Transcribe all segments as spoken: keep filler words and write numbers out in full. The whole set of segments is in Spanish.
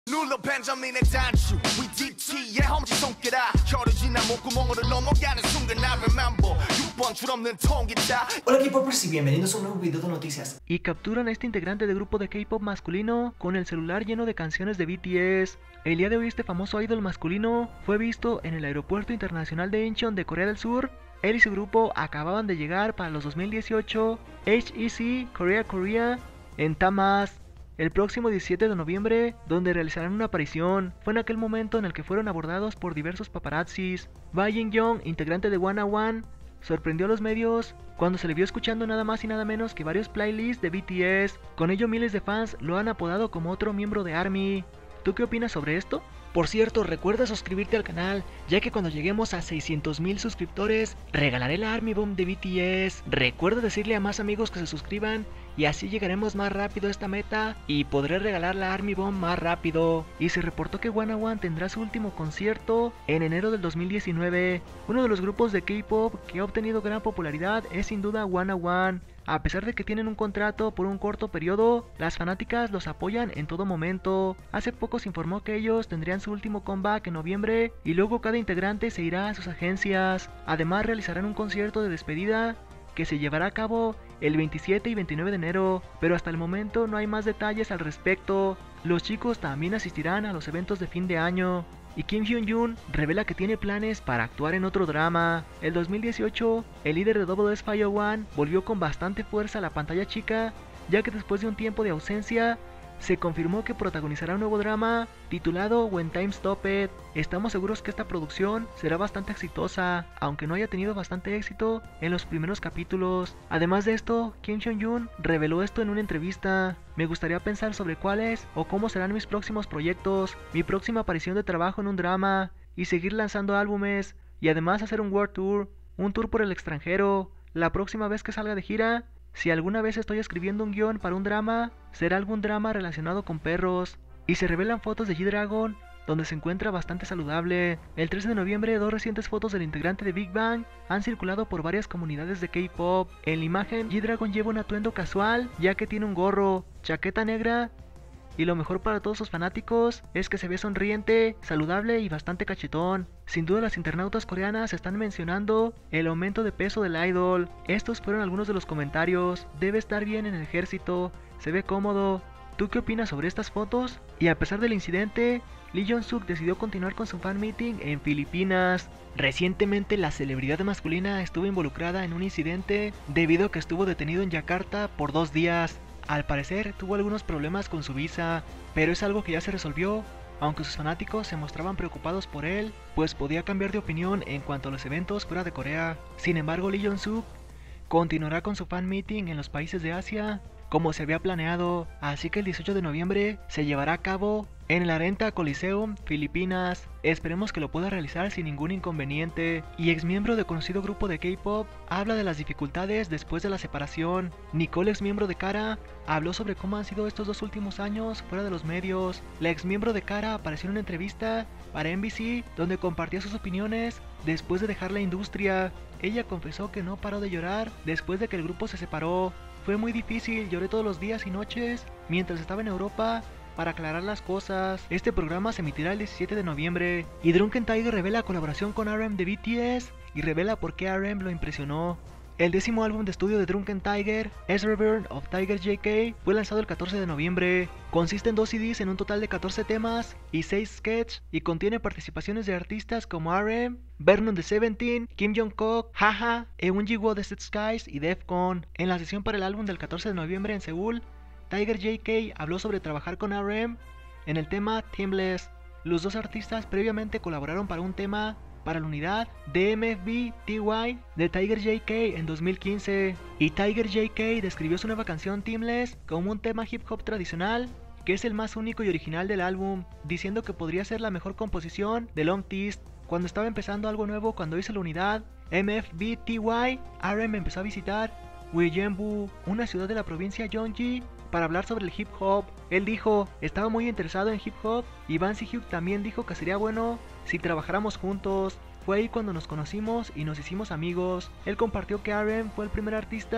눌러 벤자민의 단추 We 디티의 험지 손가락 혀를 지나 목구멍으로 넘어가는 순간 I remember 육 번 줄 없는 통기다. Hola K-popers y bienvenidos a un nuevo video de noticias. Y capturan a este integrante de grupo de K-pop masculino con el celular lleno de canciones de B T S. El día de hoy este famoso idol masculino fue visto en el aeropuerto internacional de Incheon de Corea del Sur. Él y su grupo acababan de llegar para los dos mil dieciocho H E C Korea Korea en Tamas el próximo diecisiete de noviembre, donde realizarán una aparición. Fue en aquel momento en el que fueron abordados por diversos paparazzis. Bae Jin-young, integrante de Wanna One, sorprendió a los medios cuando se le vio escuchando nada más y nada menos que varios playlists de B T S. Con ello miles de fans lo han apodado como otro miembro de ARMY. ¿Tú qué opinas sobre esto? Por cierto, recuerda suscribirte al canal, ya que cuando lleguemos a seiscientos mil suscriptores, regalaré la ARMY Bomb de B T S. Recuerda decirle a más amigos que se suscriban, y así llegaremos más rápido a esta meta, y podré regalar la ARMY Bomb más rápido. Y se reportó que Wanna One tendrá su último concierto en enero del dos mil diecinueve. Uno de los grupos de K-pop que ha obtenido gran popularidad es sin duda Wanna One. A pesar de que tienen un contrato por un corto periodo, las fanáticas los apoyan en todo momento. Hace poco se informó que ellos tendrían su último comeback en noviembre y luego cada integrante se irá a sus agencias. Además realizarán un concierto de despedida que se llevará a cabo el veintisiete y veintinueve de enero, pero hasta el momento no hay más detalles al respecto. Los chicos también asistirán a los eventos de fin de año. Y Kim Hyun-jun revela que tiene planes para actuar en otro drama. El dos mil dieciocho, el líder de Double S cinco cero uno volvió con bastante fuerza a la pantalla chica, ya que después de un tiempo de ausencia, se confirmó que protagonizará un nuevo drama titulado When Time Stopped. Estamos seguros que esta producción será bastante exitosa, aunque no haya tenido bastante éxito en los primeros capítulos. Además de esto, Kim Hyun-jun reveló esto en una entrevista. Me gustaría pensar sobre cuáles o cómo serán mis próximos proyectos, mi próxima aparición de trabajo en un drama, y seguir lanzando álbumes, y además hacer un World Tour, un tour por el extranjero, la próxima vez que salga de gira. Si alguna vez estoy escribiendo un guión para un drama, será algún drama relacionado con perros. Y se revelan fotos de G-Dragon, donde se encuentra bastante saludable. El trece de noviembre, dos recientes fotos del integrante de Big Bang han circulado por varias comunidades de K-pop. En la imagen, G-Dragon lleva un atuendo casual, ya que tiene un gorro, chaqueta negra, y lo mejor para todos sus fanáticos es que se ve sonriente, saludable y bastante cachetón. Sin duda las internautas coreanas están mencionando el aumento de peso del idol. Estos fueron algunos de los comentarios. Debe estar bien en el ejército, se ve cómodo. ¿Tú qué opinas sobre estas fotos? Y a pesar del incidente, Lee Jong-suk decidió continuar con su fan meeting en Filipinas. Recientemente la celebridad masculina estuvo involucrada en un incidente debido a que estuvo detenido en Yakarta por dos días. Al parecer tuvo algunos problemas con su visa, pero es algo que ya se resolvió, aunque sus fanáticos se mostraban preocupados por él, pues podía cambiar de opinión en cuanto a los eventos fuera de Corea. Sin embargo, Lee Jong-suk continuará con su fan meeting en los países de Asia, como se había planeado, así que el dieciocho de noviembre se llevará a cabo en el Arena Coliseum, Filipinas. Esperemos que lo pueda realizar sin ningún inconveniente. Y ex miembro de conocido grupo de K-pop habla de las dificultades después de la separación. Nicole, ex miembro de Kara, habló sobre cómo han sido estos dos últimos años fuera de los medios. La ex miembro de Kara apareció en una entrevista para N B C donde compartía sus opiniones después de dejar la industria. Ella confesó que no paró de llorar después de que el grupo se separó. Fue muy difícil, lloré todos los días y noches mientras estaba en Europa para aclarar las cosas. Este programa se emitirá el diecisiete de noviembre. Y Drunken Tiger revela colaboración con R M de B T S y revela por qué R M lo impresionó. El décimo álbum de estudio de Drunken Tiger, S Return of Tiger J K, fue lanzado el catorce de noviembre. Consiste en dos C Ds en un total de catorce temas y seis sketches, y contiene participaciones de artistas como R M, Vernon de Seventeen, Kim Jong-kook, Haha, Eun Ji-woo de Set Skies y Defcon. En la sesión para el álbum del catorce de noviembre en Seúl, Tiger J K habló sobre trabajar con R M en el tema Teamless. Los dos artistas previamente colaboraron para un tema para la unidad D M F B T Y de Tiger J K en dos mil quince, y Tiger J K describió su nueva canción Teamless como un tema hip hop tradicional que es el más único y original del álbum, diciendo que podría ser la mejor composición de Long Teast. Cuando estaba empezando algo nuevo, cuando hice la unidad M F B T Y, R M empezó a visitar Uijeonbu, una ciudad de la provincia Gyeonggi, para hablar sobre el hip hop. Él dijo, estaba muy interesado en hip hop, y Ban Si-hyuk también dijo que sería bueno si trabajáramos juntos. Fue ahí cuando nos conocimos y nos hicimos amigos. Él compartió que R M fue el primer artista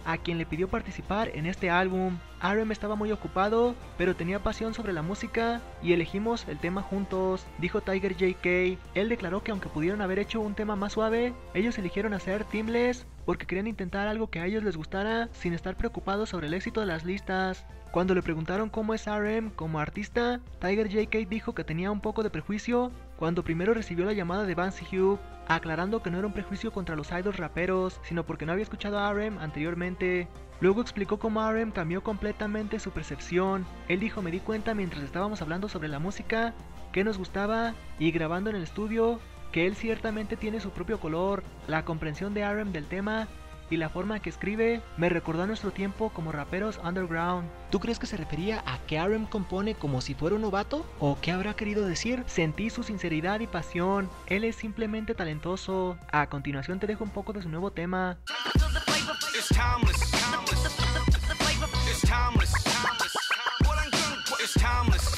a quien le pidió participar en este álbum. R M estaba muy ocupado, pero tenía pasión sobre la música y elegimos el tema juntos, dijo Tiger J K. Él declaró que aunque pudieron haber hecho un tema más suave, ellos eligieron hacer Teamless porque querían intentar algo que a ellos les gustara sin estar preocupados sobre el éxito de las listas. Cuando le preguntaron cómo es R M como artista, Tiger J K dijo que tenía un poco de prejuicio cuando primero recibió la llamada de Vance Hugh, aclarando que no era un prejuicio contra los idols raperos, sino porque no había escuchado a R M anteriormente. Luego explicó cómo R M cambió completamente su percepción. Él dijo: me di cuenta mientras estábamos hablando sobre la música, que nos gustaba, y grabando en el estudio, que él ciertamente tiene su propio color. La comprensión de R M del tema y la forma que escribe me recordó a nuestro tiempo como raperos underground. ¿Tú crees que se refería a que R M compone como si fuera un novato? ¿O qué habrá querido decir? Sentí su sinceridad y pasión. Él es simplemente talentoso. A continuación te dejo un poco de su nuevo tema. It's timeless, timeless. It's timeless, timeless. What I'm gonna put is timeless,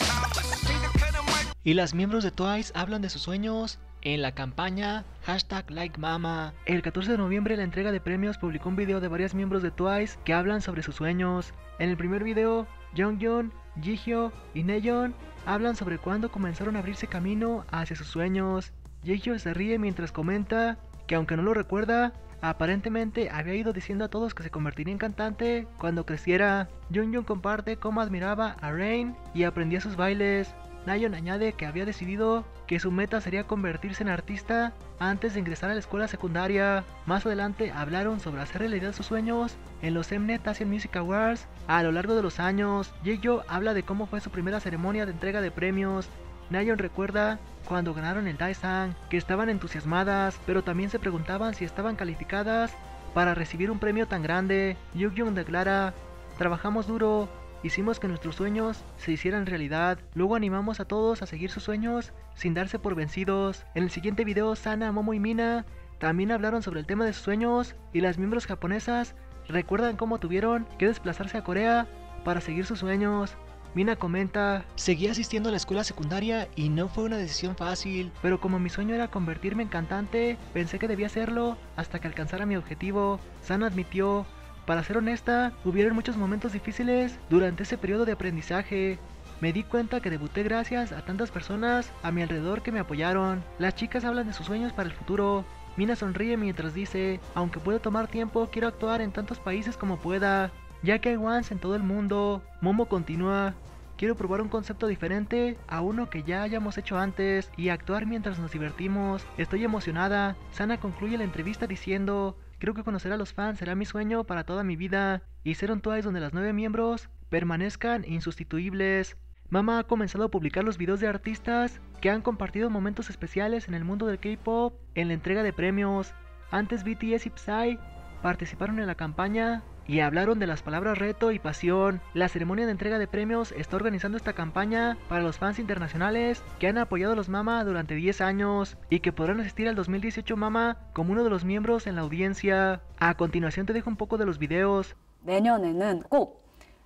timeless. Y las miembros de Twice hablan de sus sueños en la campaña hashtag Like Mama. El catorce de noviembre la entrega de premios publicó un video de varios miembros de Twice que hablan sobre sus sueños. En el primer video, Jonghyun, Jihyo y Nayeon hablan sobre cuándo comenzaron a abrirse camino hacia sus sueños. Jihyo se ríe mientras comenta que aunque no lo recuerda, aparentemente había ido diciendo a todos que se convertiría en cantante cuando creciera. Jonghyun comparte cómo admiraba a Rain y aprendía sus bailes. Nayeon añade que había decidido que su meta sería convertirse en artista antes de ingresar a la escuela secundaria. Más adelante hablaron sobre hacer realidad sus sueños en los Mnet Asian Music Awards a lo largo de los años. Jihyo habla de cómo fue su primera ceremonia de entrega de premios. Nayeon recuerda cuando ganaron el Daesang, que estaban entusiasmadas, pero también se preguntaban si estaban calificadas para recibir un premio tan grande. Jonghyun declara: trabajamos duro, hicimos que nuestros sueños se hicieran realidad. Luego animamos a todos a seguir sus sueños sin darse por vencidos. En el siguiente video, Sana, Momo y Mina también hablaron sobre el tema de sus sueños, y las miembros japonesas recuerdan cómo tuvieron que desplazarse a Corea para seguir sus sueños. Mina comenta: seguí asistiendo a la escuela secundaria y no fue una decisión fácil, pero como mi sueño era convertirme en cantante, pensé que debía hacerlo hasta que alcanzara mi objetivo. Sana admitió: para ser honesta, hubieron muchos momentos difíciles durante ese periodo de aprendizaje. Me di cuenta que debuté gracias a tantas personas a mi alrededor que me apoyaron. Las chicas hablan de sus sueños para el futuro. Mina sonríe mientras dice: aunque pueda tomar tiempo, quiero actuar en tantos países como pueda, ya que hay ones en todo el mundo. Momo continúa: quiero probar un concepto diferente a uno que ya hayamos hecho antes y actuar mientras nos divertimos. Estoy emocionada. Sana concluye la entrevista diciendo: creo que conocer a los fans será mi sueño para toda mi vida, y ser un Twice donde las nueve miembros permanezcan insustituibles. Mama ha comenzado a publicar los videos de artistas que han compartido momentos especiales en el mundo del K-pop en la entrega de premios. Antes B T S y Psy participaron en la campaña y hablaron de las palabras reto y pasión. La ceremonia de entrega de premios está organizando esta campaña para los fans internacionales que han apoyado a los Mama durante diez años y que podrán asistir al dos mil dieciocho Mama como uno de los miembros en la audiencia. A continuación te dejo un poco de los videos. 내년에는 꼭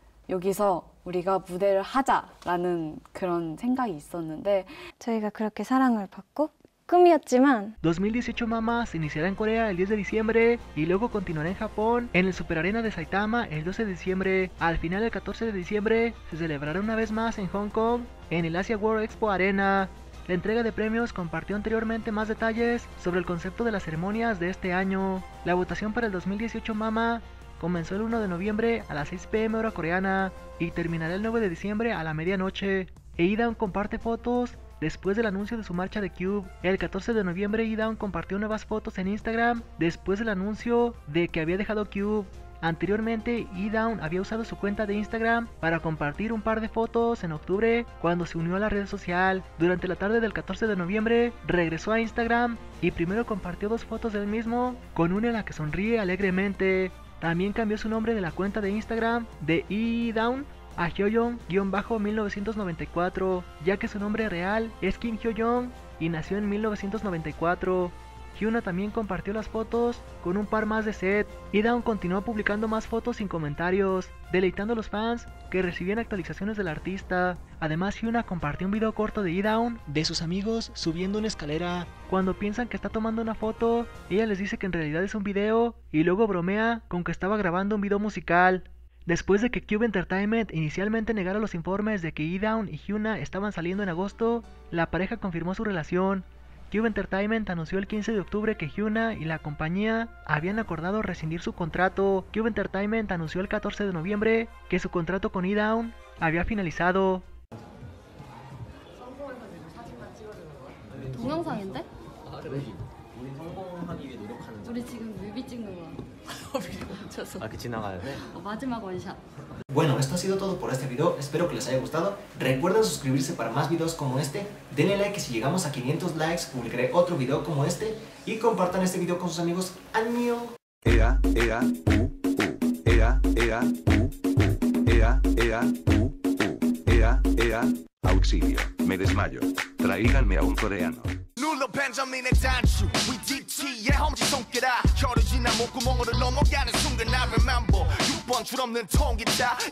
여기서 우리가 무대를 하자라는 그런 생각이 있었는데 저희가 그렇게 사랑을 받고 꿈이었지만 dos mil dieciocho Mama se iniciará en Corea el diez de diciembre y luego continuará en Japón en el Super Arena de Saitama el doce de diciembre. Al final, el catorce de diciembre se celebrará una vez más en Hong Kong en el Asia World Expo Arena. La entrega de premios compartió anteriormente más detalles sobre el concepto de las ceremonias de este año. La votación para el dos mil dieciocho Mama comenzó el uno de noviembre a las seis pe eme hora coreana y terminará el nueve de diciembre a la medianoche. E Idaun comparte fotos después del anuncio de su marcha de Cube. El catorce de noviembre Idaun compartió nuevas fotos en Instagram después del anuncio de que había dejado Cube. Anteriormente, Idaun había usado su cuenta de Instagram para compartir un par de fotos en octubre cuando se unió a la red social. Durante la tarde del catorce de noviembre regresó a Instagram y primero compartió dos fotos del mismo, con una en la que sonríe alegremente. También cambió su nombre de la cuenta de Instagram de Idaun a Hyoyeon-mil novecientos noventa y cuatro, ya que su nombre real es Kim Hyoyeon y nació en mil novecientos noventa y cuatro. Hyuna también compartió las fotos con un par más de set. E-Down continuó publicando más fotos sin comentarios, deleitando a los fans que recibían actualizaciones del artista. Además, Hyuna compartió un video corto de E-Down de sus amigos subiendo una escalera. Cuando piensan que está tomando una foto, ella les dice que en realidad es un video y luego bromea con que estaba grabando un video musical. Después de que Cube Entertainment inicialmente negara los informes de que E-Down y Hyuna estaban saliendo en agosto, la pareja confirmó su relación. Cube Entertainment anunció el quince de octubre que Hyuna y la compañía habían acordado rescindir su contrato. Cube Entertainment anunció el catorce de noviembre que su contrato con E-Down había finalizado. 동영상인데? 우리 지금 뮤비 찍는 거야. 뮤비 멈춰서. 아, 그 지나가야 돼? 어, 마지막 원샷. Bueno, esto ha sido todo por este video, espero que les haya gustado. Recuerden suscribirse para más videos como este, denle like y si llegamos a quinientos likes publicaré otro video como este y compartan este video con sus amigos. ¡Año! Ea, ea, u, u, ea, ea, u, u, ea, ea, u, u, ea, ea, auxilio, me desmayo, tráiganme a un coreano. 눌러 벤자민의 단추 We 디티의 엄지손가락 혀를 지나 목구멍으로 넘어가는 순간 I remember 육 번 줄 없는 통기타